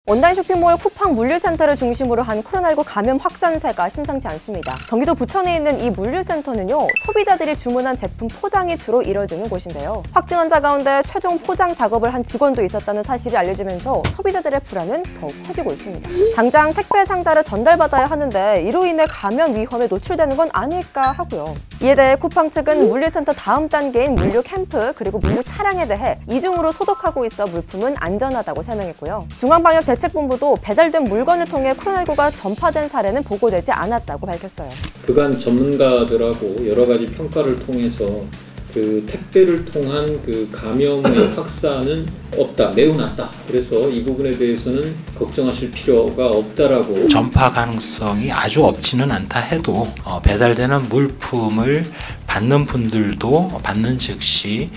온라인 쇼핑몰 쿠팡 물류센터를 중심으로 한 코로나19 감염 확산세가 심상치 않습니다. 경기도 부천에 있는 이 물류센터는요, 소비자들이 주문한 제품 포장이 주로 이뤄지는 곳인데요. 확진 환자 가운데 최종 포장 작업을 한 직원도 있었다는 사실이 알려지면서 소비자들의 불안은 더욱 커지고 있습니다. 당장 택배 상자를 전달받아야 하는데 이로 인해 감염 위험에 노출되는 건 아닐까 하고요. 이에 대해 쿠팡 측은 물류센터 다음 단계인 물류 캠프 그리고 물류 차량에 대해 이중으로 소독하고 있어 물품은 안전하다고 설명했고요. 중앙방역대책본부도 배달된 물건을 통해 코로나19가 전파된 사례는 보고되지 않았다고 밝혔어요. 그간 전문가들하고 여러 가지 평가를 통해서 그 택배를 통한 그 감염의 확산은 없다, 매우 낮다. 그래서 이 부분에 대해서는 걱정하실 필요가 없다라고. 전파 가능성이 아주 없지는 않다 해도 배달되는 물품을 받는 분들도 받는 즉시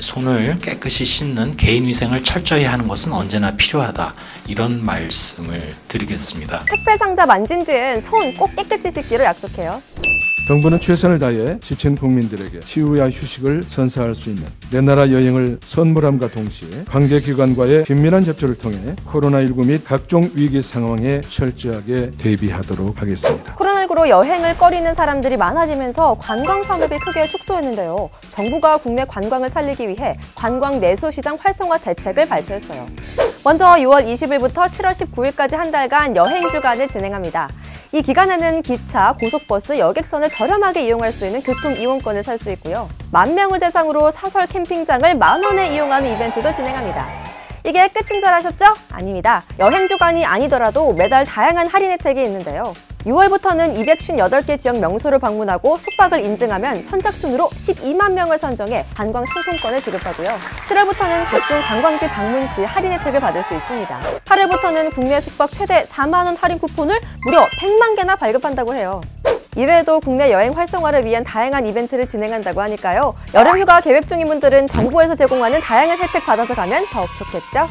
손을 깨끗이 씻는 개인위생을 철저히 하는 것은 언제나 필요하다. 이런 말씀을 드리겠습니다. 택배 상자 만진 뒤엔 손 꼭 깨끗이 씻기로 약속해요. 정부는 최선을 다해 지친 국민들에게 치유와 휴식을 선사할 수 있는 내 나라 여행을 선물함과 동시에 관계기관과의 긴밀한 접촉을 통해 코로나19 및 각종 위기 상황에 철저하게 대비하도록 하겠습니다. 코로나19로 여행을 꺼리는 사람들이 많아지면서 관광 산업이 크게 축소했는데요. 정부가 국내 관광을 살리기 위해 관광 내소시장 활성화 대책을 발표했어요. 먼저 6월 20일부터 7월 19일까지 한 달간 여행 주간을 진행합니다. 이 기간에는 기차, 고속버스, 여객선을 저렴하게 이용할 수 있는 교통이용권을 살 수 있고요. 10,000명을 대상으로 사설 캠핑장을 10,000원에 이용하는 이벤트도 진행합니다. 이게 끝인 줄 아셨죠? 아닙니다. 여행 주간이 아니더라도 매달 다양한 할인 혜택이 있는데요. 6월부터는 258개 지역 명소를 방문하고 숙박을 인증하면 선착순으로 12만 명을 선정해 관광 상품권을 지급하고요. 7월부터는 각종 관광지 방문 시 할인 혜택을 받을 수 있습니다. 8월부터는 국내 숙박 최대 4만 원 할인 쿠폰을 무려 100만 개나 발급한다고 해요. 이외에도 국내 여행 활성화를 위한 다양한 이벤트를 진행한다고 하니까요. 여름휴가 계획 중인 분들은 정부에서 제공하는 다양한 혜택 받아서 가면 더욱 좋겠죠?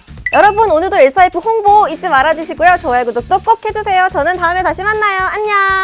여러분, 오늘도 일사이프 홍보 잊지 말아주시고요. 좋아요, 구독도 꼭 해주세요. 저는 다음에 다시 만나요. 안녕!